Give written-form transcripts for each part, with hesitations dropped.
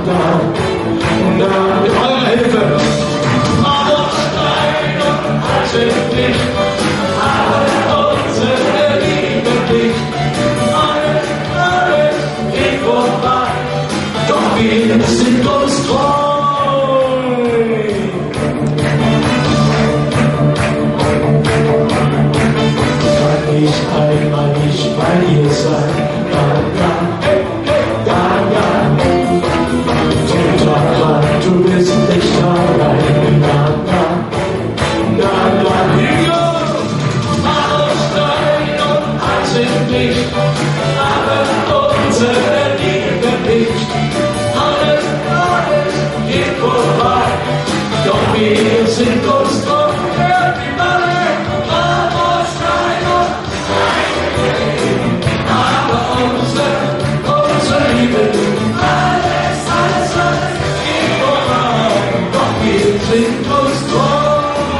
mit eurer Hilfe. Aber Stein und Hals sind nicht, aber unsere Liebe nicht. Alles geht vorbei, doch wir sind uns treu. Kann ich einmal nicht bei dir sein, dann, du bist nicht allein, aber Stein und Hals sind nicht, aber unsere Liebe nicht. Alles geht vorbei, doch wir sind uns treu. Aber Stein und aber unsere Liebe nicht. Alles geht vorbei, doch wir sind uns treu.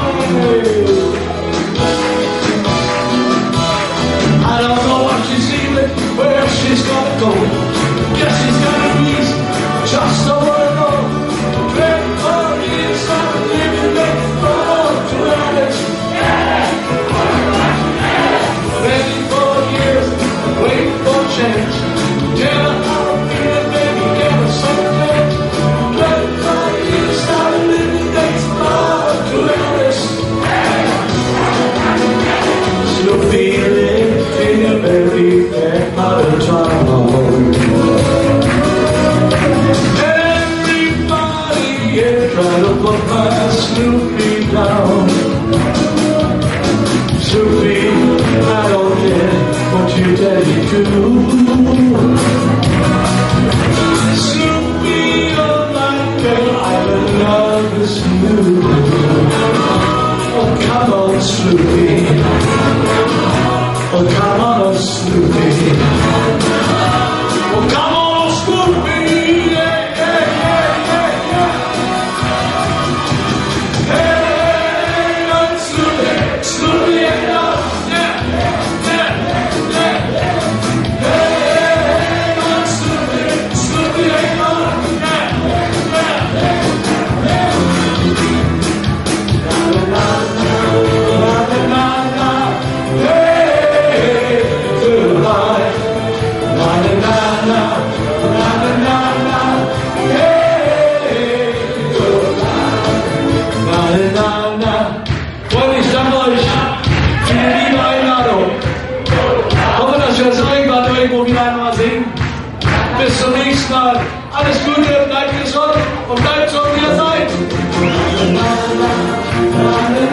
I don't know what she's even, where she's gonna go. Guess she's gonna be just so alone. 24 years I've been living it for to honest. 24 years waiting for a chance. Tell her how I'm feeling, baby, give her some chance. 25 years I've been living it for to honest. Still feeling very bad out of town. Everybody is trying to put my Snoopy down. Snoopy, I don't care what you daddy do. Snoopy, you're like an island of the Snoopy. Oh, come on, Snoopy. Oh, come on, Snoopy. Oh, come on, Snoopy. Yeah, yeah, yeah, yeah, yeah. Hey, I'm Snoopy. Snoopy, yeah, yeah, yeah, yeah. Hey, I'm Snoopy. Snoopy, yeah, yeah, yeah. La, la, la. Hey, goodbye. La, la, la, la, la, la, la. Hey, goodbye. La, la, la. Und ich danke euch für die liebe Einladung. Ich hoffe, dass wir das irgendwann irgendwo wieder einmal sehen. Bis zum nächsten Mal. Alles Gute, bleibt gesund und bleibt so, wie ihr seid.